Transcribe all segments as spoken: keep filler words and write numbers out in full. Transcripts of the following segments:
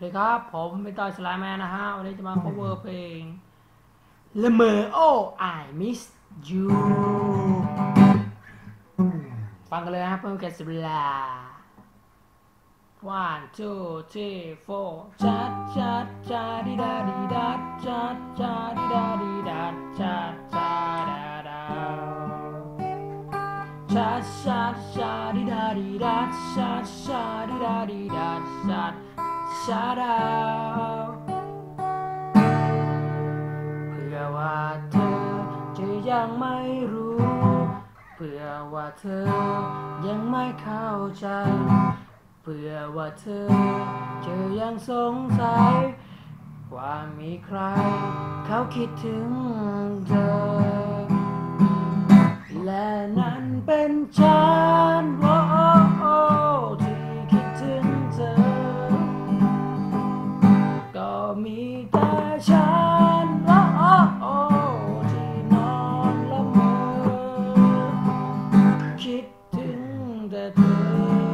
ดีครับผมเป็นต้อยสไลแมนนะฮะวันนี้จะมา cover เพลง ละเมอโอ้ I miss you ฟังกันเลยฮะเพิ่มแค่สิบเวลา one two three four จัดจัดจัดดิดาดิดาจัดจัดดิดาดิดาจัดจัดดาดาจัดจัดจัดดิดาดิดาจัดจัดดิดาดิดาจัดจัดดาเพื่อว่าเธอจะยังไม่รู้เพื่อว่าเธอยังไม่เข้าใจเพื่อว่าเธอจะยังสงสัยว่ามีใครเขาคิดถึงเธอและนั่นเป็นฉันโอ้โอ้ที่คิดถึงเธอก็มีแต่ฉันโอ้โอ้ที่นอนละเมอคิดถึงแต่เธอ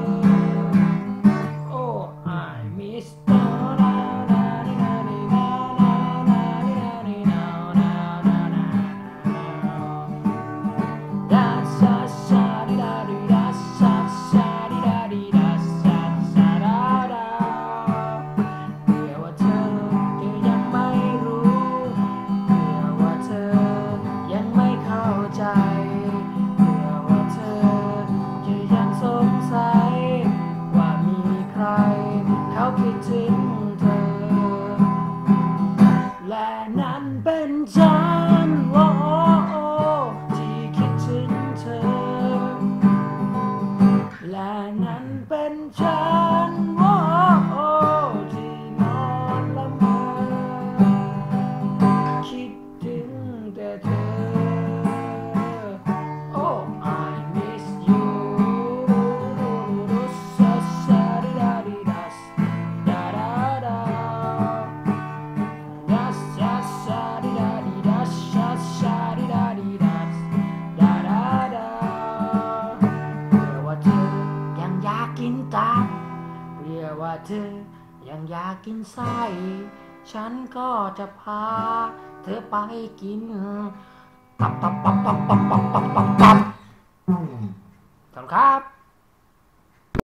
คิดถึงเธอและนั่นเป็นฉันโอ้โอ้ที่คิดถึงเธอและนั่นเป็นฉันโอ้โอ้ที่นอนละเมอคิดถึงแต่เธอโอ้ I miss youกินตับเรียกว่าเธอยังอยากกินไส้ฉันก็จะพาเธอไปกินตับตับตับตับตับตับตับตับตับครับ